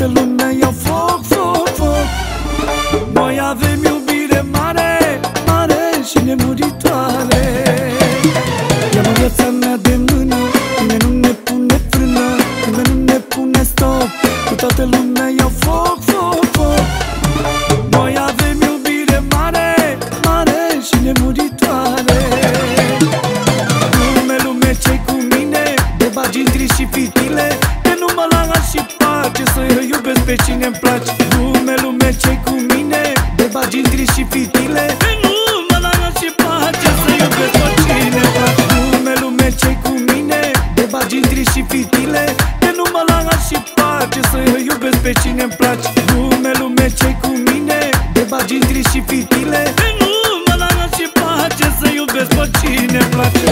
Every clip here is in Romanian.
toată lumea ia foc, foc, foc. Noi avem iubire mare, mare și nemuritoare. Ia-mă viața mea de mână, nimeni nu ne pune frână, nimeni nu ne pune stop. Cu toată lumea ia foc, foc, foc. Noi avem iubire mare, mare și nemuritoare. Lume, lume, ce-i cu mine? De bagi intri și fitile, de nu mă lași și pace, să-i iubesc pe cine-mi place. Lume, lume, ce-i cu mine? De bagi intri și fitile, de nu mă lași și pace, să-i iubesc pe cine-mi place. Lume, lume, ce-i cu mine? De bagi intri și fitile, de nu mă lași și pace, să-i iubesc pe cine-mi place. Lume, lume, ce-i cu mine? De bagi intri și fitile, de nu mă lași și pace, să-i iubesc pe cine-mi place.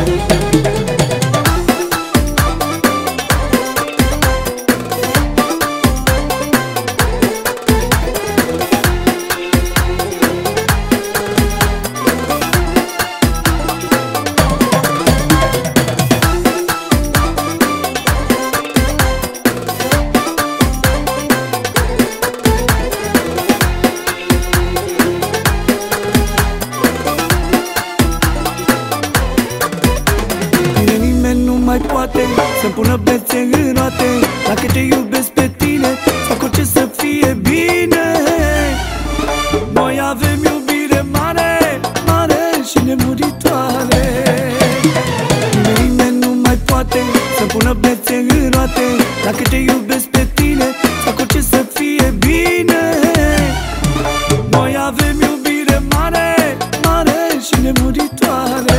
Mai poate să-mi pună bețe în roate. Dacă te iubesc pe tine, fac orice să fie bine. Noi avem iubire mare, mare și nemuritoare. Nimeni nu mai poate să-mi pună bețe în roate. Dacă te iubesc pe tine, fac orice să fie bine. Noi avem iubire mare, mare și nemuritoare.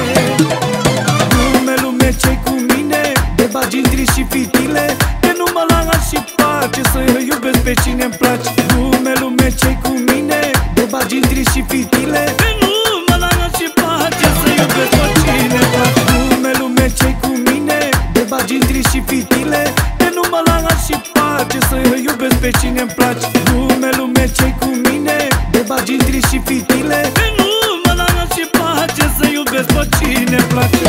Ce-i cu mine? De bagi intri și fitile, de nu mă lași și pace, să-i iubesc pe cine-mi place. Lume, lume, ce-i cu mine? De bagi intri și fitile, de nu mă lași și pace, să-i iubesc pe cine-mi place. Lume, lume, ce-i cu mine? De bagi intri și fitile, de nu mă lași și pace, să-i iubesc pe cine-mi place. Lume, lume, ce-i cu mine? De bagi intri și fitile, de nu mă lași și pace, să-i iubesc pe cine-mi place.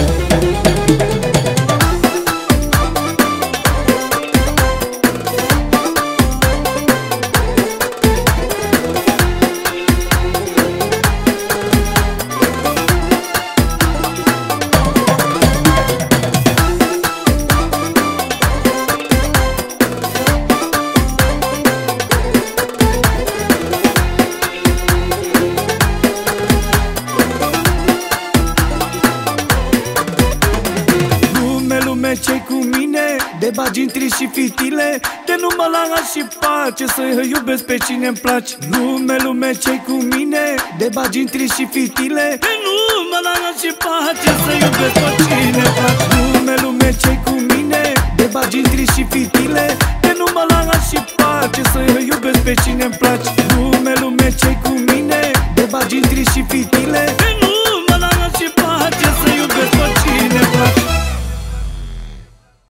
Ce-i cu mine? De bagi intri și fitile, de nu mă lași și pace, să-i iubesc pe cine-mi place. Lume, lume, ce-i cu mine? De bagi intri și fitile, de nu mă lași și pace, să-i iubesc pe cine-mi place. Lume, lume, ce-i cu mine? De bagi intri și fitile, de nu mă lași și pace, să-i iubesc pe cine-mi place. Lume, lume, ce-i cu mine? De bagi intri și fitile, de nu mă lași și pace, să-i iubesc pe cine-mi place.